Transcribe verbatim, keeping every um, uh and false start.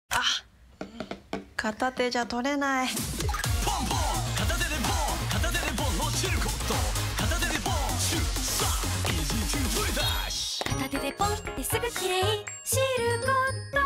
あ、片手じゃ取れない。 ポンポン片手でポン片手でポンのシルコット片手でポンシュッサイージートゥーフルダッシュ片手でポンってすぐきれいシルコット。